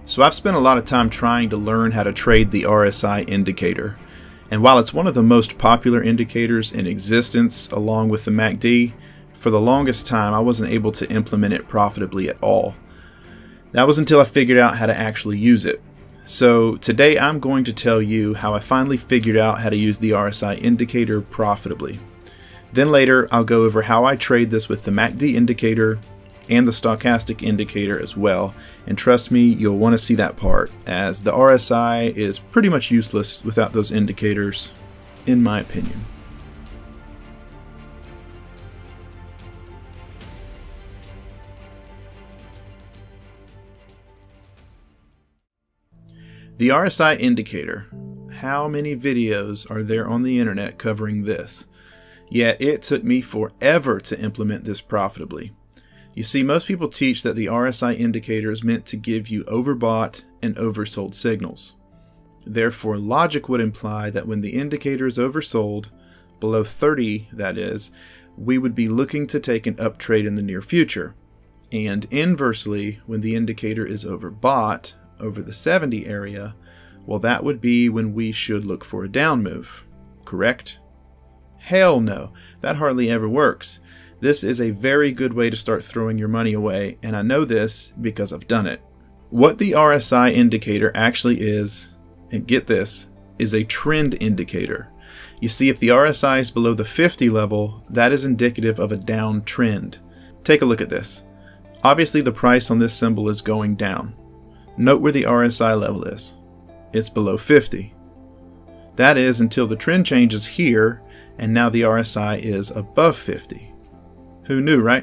So I've spent a lot of time trying to learn how to trade the RSI indicator. And while it's one of the most popular indicators in existence along with the MACD, for the longest time I wasn't able to implement it profitably at all. That was until I figured out how to actually use it. So today I'm going to tell you how I finally figured out how to use the RSI indicator profitably. Then later I'll go over how I trade this with the MACD indicator and the stochastic indicator as well, and trust me, you'll want to see that part, as the RSI is pretty much useless without those indicators, in my opinion. The RSI indicator. How many videos are there on the internet covering this? Yet it took me forever to implement this profitably. You see, most people teach that the RSI indicator is meant to give you overbought and oversold signals. Therefore, logic would imply that when the indicator is oversold, below 30 that is, we would be looking to take an up trade in the near future. And inversely, when the indicator is overbought, over the 70 area, well, that would be when we should look for a down move. Correct? Hell no, that hardly ever works. This is a very good way to start throwing your money away, and I know this because I've done it. What the RSI indicator actually is, and get this, is a trend indicator. You see, if the RSI is below the 50 level, that is indicative of a down trend. Take a look at this. Obviously the price on this symbol is going down. Note where the RSI level is. It's below 50. That is until the trend changes here, and now the RSI is above 50. Who knew, right?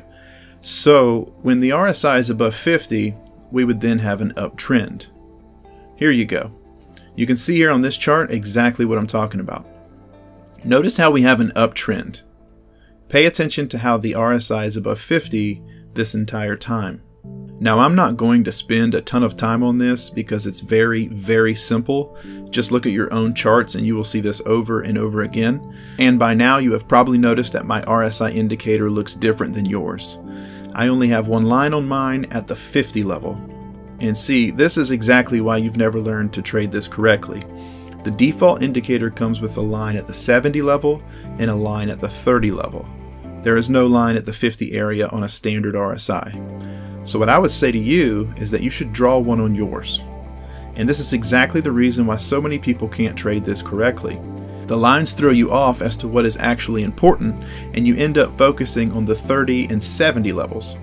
So when the RSI is above 50, we would then have an uptrend. Here you go. You can see here on this chart exactly what I'm talking about. Notice how we have an uptrend. Pay attention to how the RSI is above 50 this entire time. Now, I'm not going to spend a ton of time on this because it's very, very simple. Just look at your own charts and you will see this over and over again. And by now you have probably noticed that my RSI indicator looks different than yours. I only have one line on mine at the 50 level. And see, this is exactly why you've never learned to trade this correctly. The default indicator comes with a line at the 70 level and a line at the 30 level. There is no line at the 50 area on a standard RSI. So what I would say to you is that you should draw one on yours. And this is exactly the reason why so many people can't trade this correctly. The lines throw you off as to what is actually important, and you end up focusing on the 30 and 70 levels.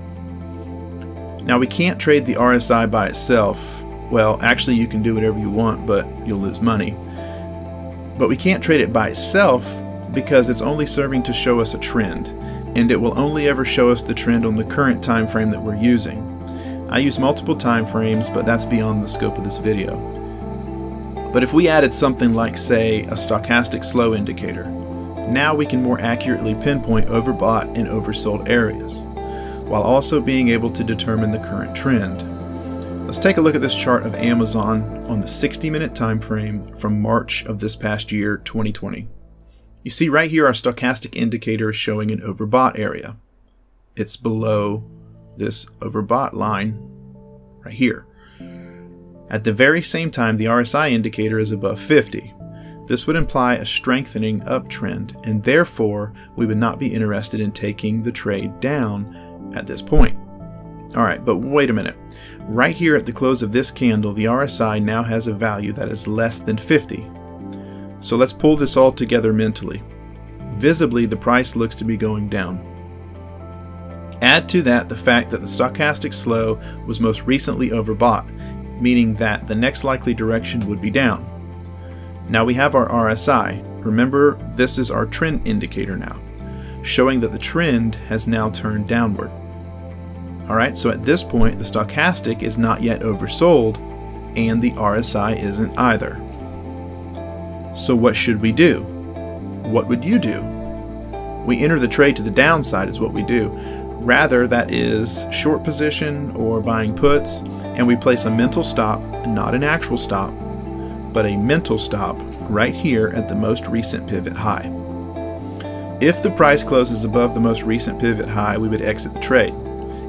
Now, we can't trade the RSI by itself. Well, actually you can do whatever you want, but you'll lose money. But we can't trade it by itself because it's only serving to show us a trend. And it will only ever show us the trend on the current time frame that we're using. I use multiple time frames, but that's beyond the scope of this video. But if we added something like, say, a stochastic slow indicator, now we can more accurately pinpoint overbought and oversold areas, while also being able to determine the current trend. Let's take a look at this chart of Amazon on the 60-minute time frame from March of this past year, 2020. You see right here our stochastic indicator is showing an overbought area. It's below this overbought line right here. At the very same time, the RSI indicator is above 50. This would imply a strengthening uptrend, and therefore we would not be interested in taking the trade down at this point. Alright, but wait a minute. Right here at the close of this candle, the RSI now has a value that is less than 50. So let's pull this all together mentally. Visibly, the price looks to be going down. Add to that the fact that the stochastic slow was most recently overbought, meaning that the next likely direction would be down. Now we have our RSI. Remember, this is our trend indicator now, showing that the trend has now turned downward. Alright, so at this point, the stochastic is not yet oversold, and the RSI isn't either. So what should we do? What would you do? We enter the trade to the downside is what we do. Rather, that is short position or buying puts, and we place a mental stop, not an actual stop, but a mental stop right here at the most recent pivot high. If the price closes above the most recent pivot high, we would exit the trade.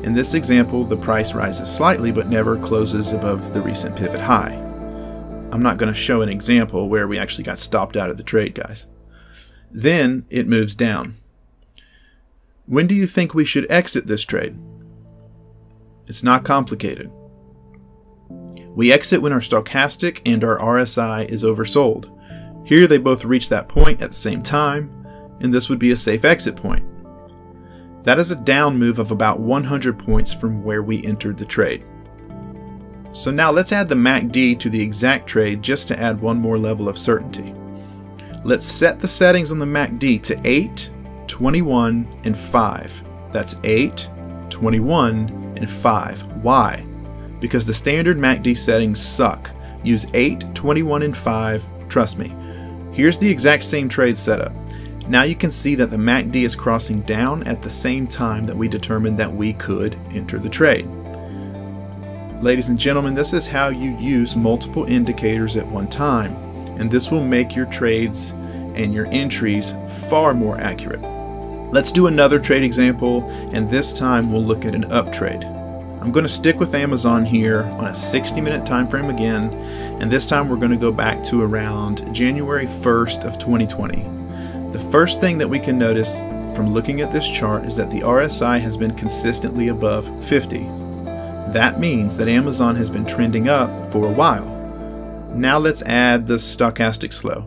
In this example, the price rises slightly but never closes above the recent pivot high. I'm not going to show an example where we actually got stopped out of the trade, guys. Then it moves down. When do you think we should exit this trade? It's not complicated. We exit when our stochastic and our RSI is oversold. Here they both reach that point at the same time, and this would be a safe exit point. That is a down move of about 100 points from where we entered the trade. So now let's add the MACD to the exact trade just to add one more level of certainty. Let's set the settings on the MACD to 8, 21, and 5. That's 8, 21, and 5. Why? Because the standard MACD settings suck. Use 8, 21, and 5. Trust me. Here's the exact same trade setup. Now you can see that the MACD is crossing down at the same time that we determined that we could enter the trade. Ladies and gentlemen, this is how you use multiple indicators at one time, and this will make your trades and your entries far more accurate. Let's do another trade example, and this time we'll look at an up trade. I'm going to stick with Amazon here on a 60-minute time frame again, and this time we're going to go back to around January 1st of 2020. The first thing that we can notice from looking at this chart is that the RSI has been consistently above 50. That means that Amazon has been trending up for a while. Now let's add the stochastic slow.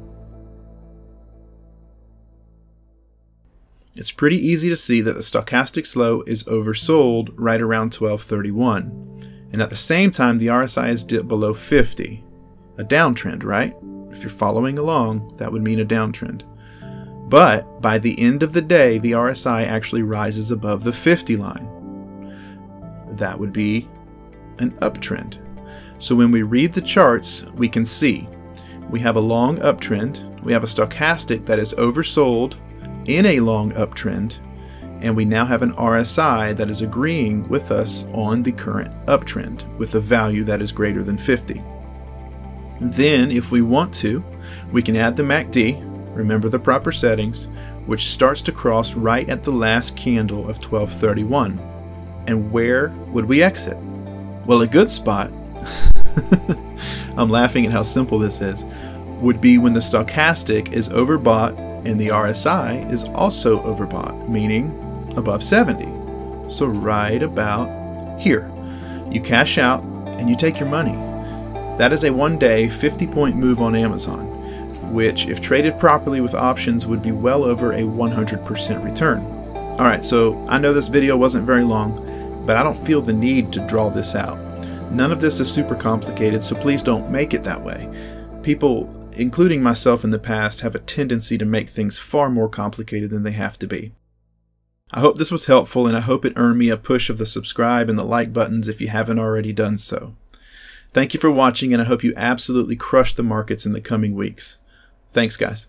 It's pretty easy to see that the stochastic slow is oversold right around 1231. And at the same time, the RSI has dipped below 50. A downtrend, right? If you're following along, that would mean a downtrend. But by the end of the day, the RSI actually rises above the 50 line. That would be an uptrend. So when we read the charts, we can see we have a long uptrend, we have a stochastic that is oversold in a long uptrend, and we now have an RSI that is agreeing with us on the current uptrend with a value that is greater than 50. Then, if we want to, we can add the MACD, remember the proper settings, which starts to cross right at the last candle of 1231. And where would we exit? Well, a good spot, I'm laughing at how simple this is, would be when the stochastic is overbought and the RSI is also overbought, meaning above 70. So right about here. You cash out and you take your money. That is a one-day 50-point move on Amazon, which if traded properly with options would be well over a 100% return. Alright, so I know this video wasn't very long, but I don't feel the need to draw this out. None of this is super complicated, so please don't make it that way. People, including myself in the past, have a tendency to make things far more complicated than they have to be. I hope this was helpful, and I hope it earned me a push of the subscribe and the like buttons if you haven't already done so. Thank you for watching, and I hope you absolutely crush the markets in the coming weeks. Thanks, guys.